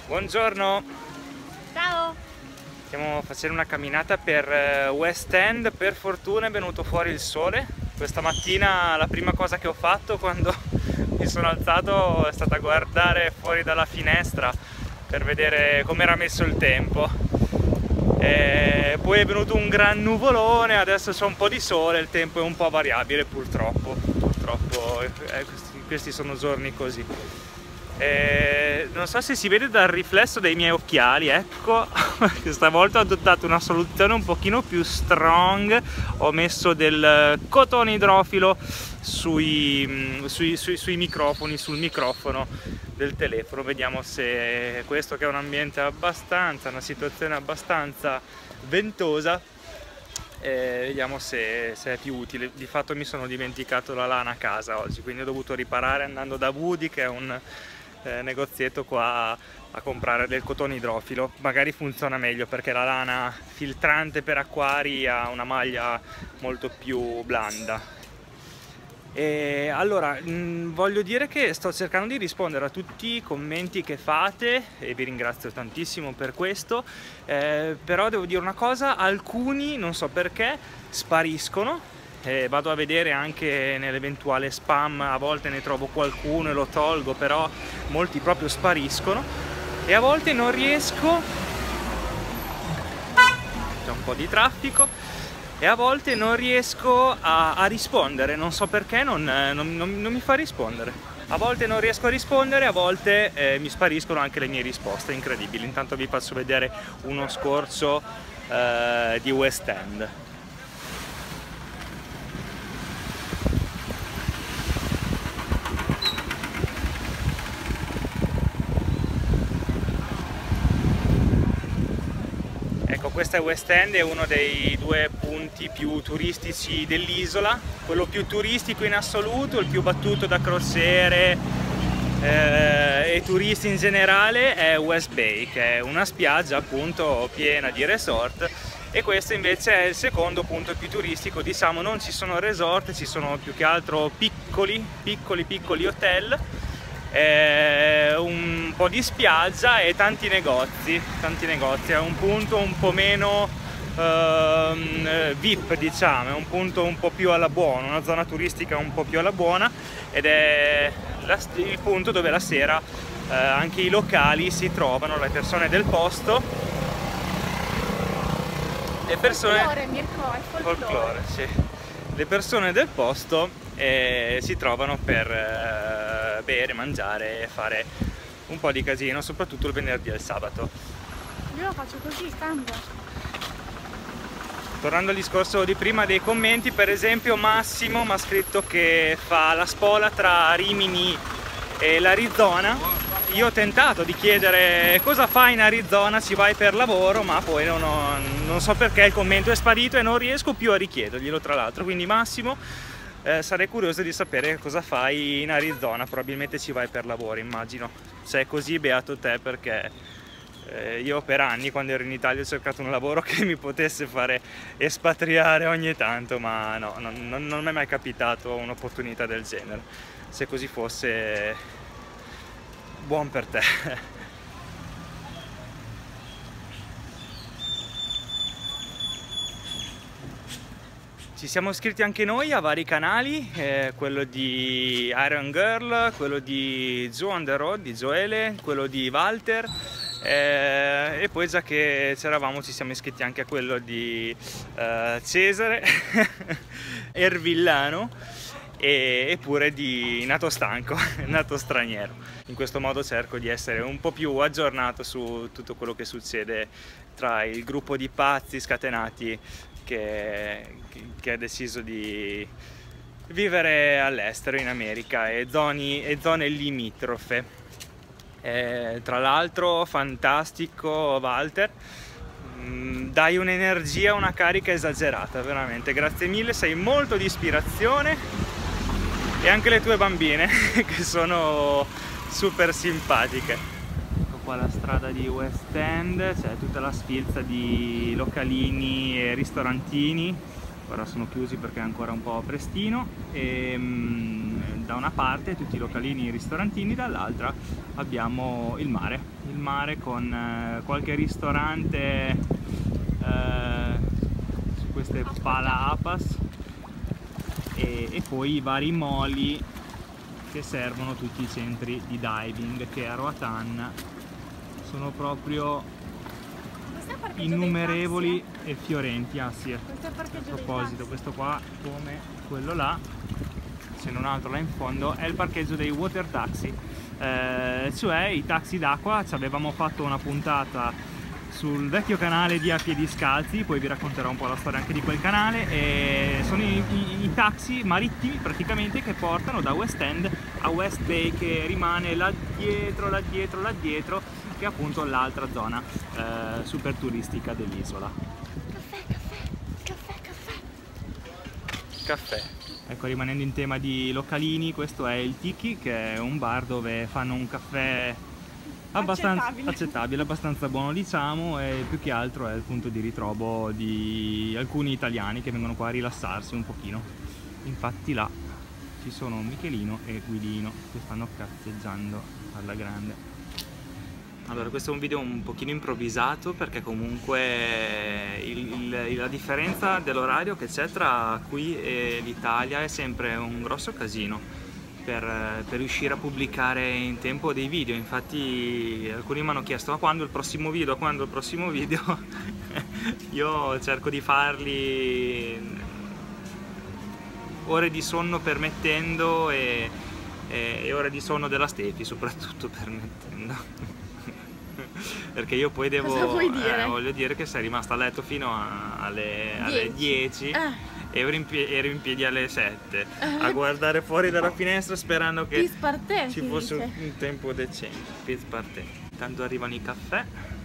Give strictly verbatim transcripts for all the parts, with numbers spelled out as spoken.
Buongiorno! Ciao! Stiamo facendo una camminata per West End, per fortuna è venuto fuori il sole. Questa mattina la prima cosa che ho fatto quando mi sono alzato è stata guardare fuori dalla finestra per vedere come era messo il tempo. E poi è venuto un gran nuvolone, adesso c'è un po' di sole, il tempo è un po' variabile purtroppo. Purtroppo eh, questi, questi sono giorni così. Eh, non so se si vede dal riflesso dei miei occhiali, ecco, questa volta ho adottato una soluzione un pochino più strong, ho messo del cotone idrofilo sui, sui, sui, sui microfoni, sul microfono del telefono. Vediamo se questo, che è un ambiente abbastanza, una situazione abbastanza ventosa, eh, vediamo se, se è più utile. Di fatto mi sono dimenticato la lana a casa oggi, quindi ho dovuto riparare andando da Woody, che è un Eh, negozietto qua, a comprare del cotone idrofilo. Magari funziona meglio perché la lana filtrante per acquari ha una maglia molto più blanda. E allora mh, voglio dire che sto cercando di rispondere a tutti i commenti che fate e vi ringrazio tantissimo per questo, eh, però devo dire una cosa: alcuni, non so perché, spariscono. Eh, vado a vedere anche nell'eventuale spam, a volte ne trovo qualcuno e lo tolgo, però molti proprio spariscono e a volte non riesco, c'è un po' di traffico, e a volte non riesco a, a rispondere, non so perché, non, non, non, non mi fa rispondere. A volte non riesco a rispondere, a volte eh, mi spariscono anche le mie risposte, incredibili. Intanto vi faccio vedere uno scorcio eh, di West End. Ecco, questa è West End, è uno dei due punti più turistici dell'isola, quello più turistico in assoluto, il più battuto da crociere eh, e turisti in generale è West Bay, che è una spiaggia appunto piena di resort, e questo invece è il secondo punto più turistico. Diciamo, non ci sono resort, ci sono più che altro piccoli, piccoli, piccoli hotel, Eh, un po' di spiaggia e tanti negozi, tanti negozi. È un punto un po' meno ehm, V I P, diciamo, è un punto un po' più alla buona, una zona turistica un po' più alla buona, ed è la, il punto dove la sera eh, anche i locali si trovano, le persone del posto, le persone Folklore, Mirko, è folklore. folklore, sì. Le persone del posto eh, si trovano per eh, bere, mangiare e fare un po' di casino, soprattutto il venerdì e il sabato. Io lo faccio così, cambia. Tornando al discorso di prima dei commenti, per esempio Massimo mi ha scritto che fa la spola tra Rimini e l'Arizona. Io ho tentato di chiedere cosa fai in Arizona, ci vai per lavoro, ma poi non, ho, non so perché il commento è sparito e non riesco più a richiederglielo, tra l'altro. Quindi Massimo, eh, sarei curioso di sapere cosa fai in Arizona. Probabilmente ci vai per lavoro, immagino. Se è così, beato te, perché eh, io per anni, quando ero in Italia, ho cercato un lavoro che mi potesse fare espatriare ogni tanto, ma no, non, non, non mi è mai capitato un'opportunità del genere. Se così fosse, buon per te. Ci siamo iscritti anche noi a vari canali, eh, quello di Iron Girl, quello di Joe on the Road, di Joele, quello di Walter, eh, e poi, già che c'eravamo, ci siamo iscritti anche a quello di eh, Cesare Ervillano, e pure di Nato Stanco, Nato Straniero. In questo modo cerco di essere un po' più aggiornato su tutto quello che succede tra il gruppo di pazzi scatenati che, che ha deciso di vivere all'estero, in America e zone, e zone limitrofe. Eh, tra l'altro fantastico Walter, dai un'energia, una carica esagerata, veramente, grazie mille, sei molto di ispirazione, e anche le tue bambine che sono super simpatiche. Ecco qua la strada di West End, c'è tutta la sfilza di localini e ristorantini. Ora sono chiusi perché è ancora un po' prestino, e mh, da una parte tutti i localini e i ristorantini, dall'altra abbiamo il mare, il mare con eh, qualche ristorante eh, su queste palapas e, e poi i vari moli che servono tutti i centri di diving, che a Roatan sono proprio innumerevoli e fiorenti. Ah sì, a proposito, questo qua, come quello là, se non altro là in fondo, è il parcheggio dei water taxi, eh, cioè i taxi d'acqua. Ci avevamo fatto una puntata sul vecchio canale di A Piedi Scalzi, poi vi racconterò un po' la storia anche di quel canale, e sono i, i, i taxi marittimi praticamente che portano da West End a West Bay, che rimane là dietro, là dietro, là dietro, che è appunto l'altra zona eh, super turistica dell'isola. Caffè, caffè, caffè, caffè. Caffè. Ecco, rimanendo in tema di localini, questo è il Tiki, che è un bar dove fanno un caffè abbastanza accettabile, accettabile abbastanza buono, diciamo, e più che altro è il punto di ritrovo di alcuni italiani che vengono qua a rilassarsi un pochino. Infatti là ci sono Michelino e Guidino che stanno cazzeggiando alla grande. Allora, questo è un video un pochino improvvisato perché comunque il, il, la differenza dell'orario che c'è tra qui e l'Italia è sempre un grosso casino per, per riuscire a pubblicare in tempo dei video. Infatti alcuni mi hanno chiesto: ma quando il prossimo video, quando il prossimo video? Io cerco di farli ore di sonno permettendo e, e, e ore di sonno della Stefi soprattutto permettendo. Perché io poi devo, cosa vuoi dire? Eh, voglio dire che sei rimasta a letto fino a, alle, alle dieci eh. e ero in, piedi, ero in piedi alle sette eh. a guardare fuori dalla finestra sperando che Pispartè, ci fosse dice. un tempo decente. Pispartè. Intanto arrivano i caffè.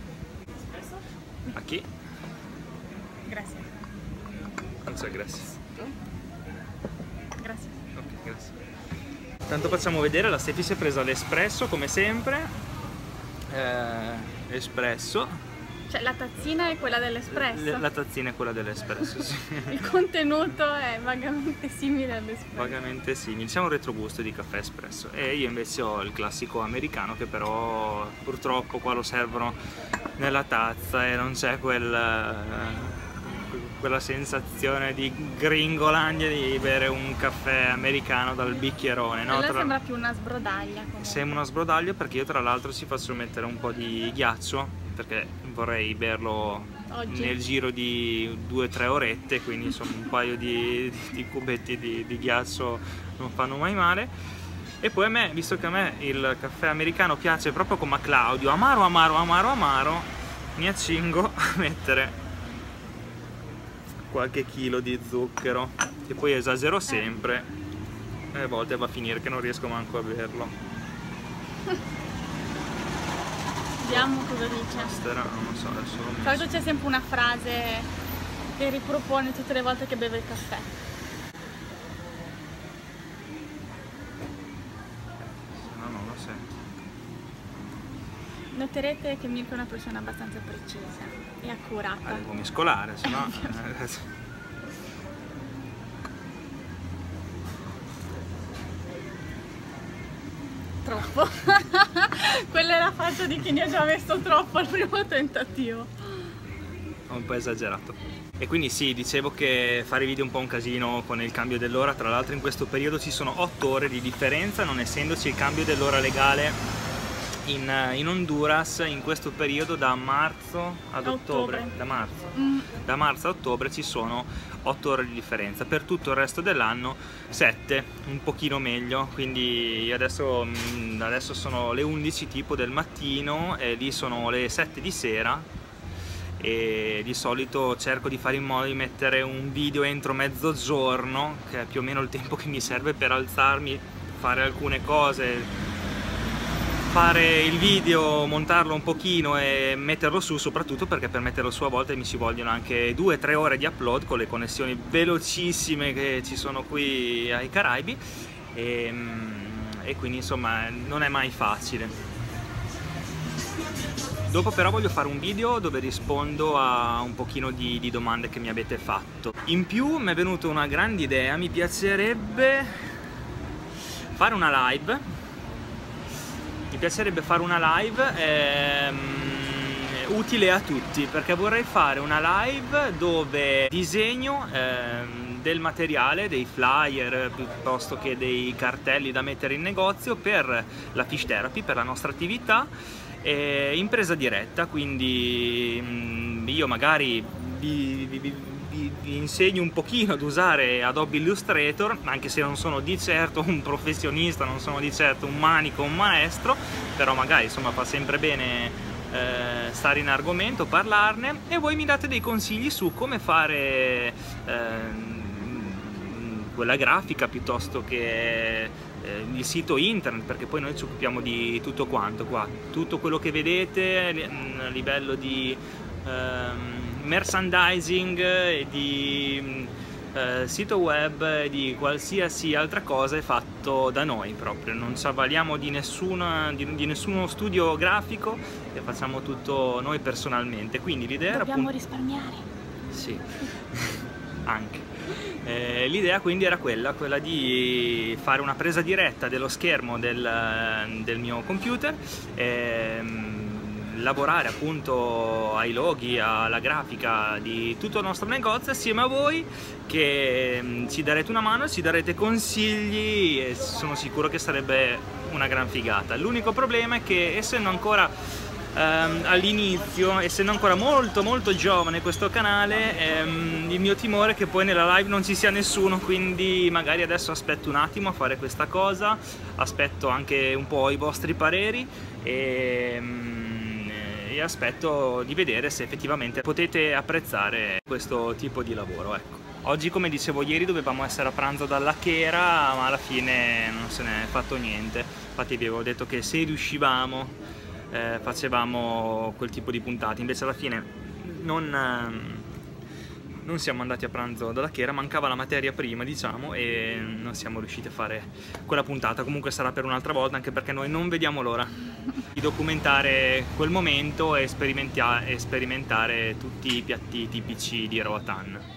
A chi? Grazie. Non c'è grazie. Grazie. Ok, grazie. Intanto facciamo vedere, la Stefi si è presa l'espresso come sempre. Eh, espresso, cioè la tazzina è quella dell'espresso, la tazzina è quella dell'espresso, sì. Il contenuto è vagamente simile all'espresso, simile, c'è un retrogusto di caffè espresso, e io invece ho il classico americano che però purtroppo qua lo servono nella tazza e non c'è quel, quella sensazione di gringolandia di bere un caffè americano dal bicchierone, no? Tra... Tra... sembra più una sbrodaglia comunque. Sembra una sbrodaglia, perché io tra l'altro ci faccio mettere un po' di ghiaccio perché vorrei berlo oggi nel giro di due o tre orette, quindi insomma un paio di, di cubetti di, di ghiaccio non fanno mai male. E poi a me, visto che a me il caffè americano piace proprio come a Claudio, amaro amaro amaro amaro, mi accingo a mettere qualche chilo di zucchero, che poi esagero sempre e a volte va a finire che non riesco manco a berlo. Vediamo cosa dice. Questa non lo so, adesso lo solito c'è sempre una frase che ripropone tutte le volte che beve il caffè. No, non lo sento. Noterete che Mirko è una persona abbastanza precisa e accurata. Ah, devo mescolare, se no... Troppo. Quella è la faccia di chi ne ha già messo troppo al primo tentativo. Ho un po' esagerato. E quindi sì, dicevo che fare video è un po' un casino con il cambio dell'ora. Tra l'altro in questo periodo ci sono otto ore di differenza, non essendoci il cambio dell'ora legale in, in Honduras in questo periodo da marzo ad ottobre. ottobre. Da marzo. Mm. Da marzo a ottobre ci sono otto ore di differenza, per tutto il resto dell'anno sette, un pochino meglio, quindi adesso, adesso sono le undici tipo del mattino e lì sono le sette di sera, e di solito cerco di fare in modo di mettere un video entro mezzogiorno, che è più o meno il tempo che mi serve per alzarmi, fare alcune cose, fare il video, montarlo un pochino e metterlo su, soprattutto perché per metterlo su a volte mi ci vogliono anche due tre ore di upload con le connessioni velocissime che ci sono qui ai Caraibi, e, e quindi insomma non è mai facile. Dopo però voglio fare un video dove rispondo a un pochino di, di domande che mi avete fatto. In più mi è venuta una grande idea, mi piacerebbe fare una live mi piacerebbe fare una live ehm, utile a tutti, perché vorrei fare una live dove disegno ehm, del materiale, dei flyer piuttosto che dei cartelli da mettere in negozio per la Fish Therapy, per la nostra attività, eh, in presa diretta. Quindi mh, io magari vi, vi, vi vi insegno un pochino ad usare Adobe Illustrator, anche se non sono di certo un professionista, non sono di certo un manico, un maestro, però magari insomma fa sempre bene eh, stare in argomento, parlarne, e voi mi date dei consigli su come fare eh, quella grafica piuttosto che eh, il sito internet, perché poi noi ci occupiamo di tutto quanto qua, tutto quello che vedete a livello di ehm, merchandising e di eh, sito web e di qualsiasi altra cosa è fatto da noi proprio, non ci avvaliamo di, nessuna, di, di nessuno studio grafico, e facciamo tutto noi personalmente. Quindi l'idea era Dobbiamo appunto... risparmiare. Sì, anche. Eh, l'idea quindi era quella, quella di fare una presa diretta dello schermo del, del mio computer, ehm, lavorare appunto ai loghi, alla grafica di tutto il nostro negozio assieme a voi, che ci darete una mano, ci darete consigli, e sono sicuro che sarebbe una gran figata. L'unico problema è che, essendo ancora ehm, all'inizio, essendo ancora molto molto giovane questo canale, ehm, il mio timore è che poi nella live non ci sia nessuno, quindi magari adesso aspetto un attimo a fare questa cosa, aspetto anche un po' i vostri pareri e e aspetto di vedere se effettivamente potete apprezzare questo tipo di lavoro, ecco. Oggi, come dicevo ieri, dovevamo essere a pranzo dalla Chera, ma alla fine non se n'è fatto niente. Infatti vi avevo detto che se riuscivamo eh, facevamo quel tipo di puntate, invece alla fine non, eh, non siamo andati a pranzo dalla Chera, mancava la materia prima, diciamo, e non siamo riusciti a fare quella puntata. Comunque sarà per un'altra volta, anche perché noi non vediamo l'ora di documentare quel momento e sperimentare tutti i piatti tipici di Roatan.